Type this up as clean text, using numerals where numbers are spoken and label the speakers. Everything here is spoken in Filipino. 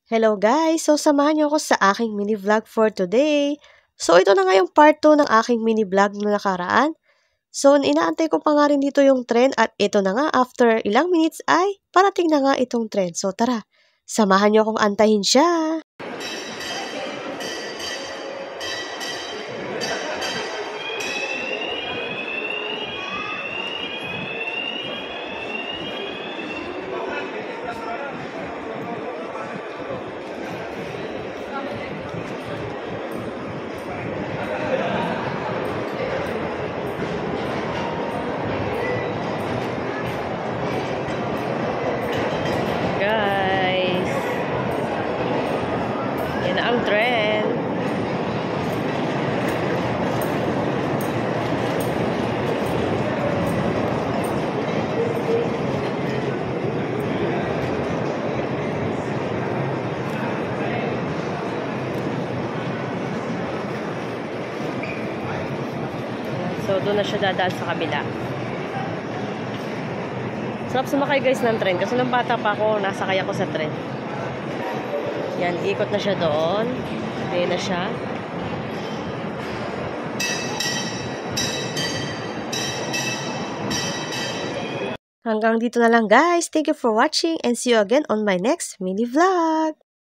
Speaker 1: Hello guys! So, samahan niyo ako sa aking mini vlog for today. So, ito na nga yung part 2 ng aking mini vlog na nakaraan. So, inaantay ko pa nga rin dito yung trend at ito na nga after ilang minutes ay parating na nga itong trend. So, tara! Samahan niyo akong antayin siya! Guys, yan ang trend. So, doon na siya dadaan sa kabila. Sarap sumakay guys ng tren. Kasi nung bata pa ako, nasakay ako sa tren. Yan, ikot na siya doon. Ayan na siya. Hanggang dito na lang guys. Thank you for watching and see you again on my next mini vlog.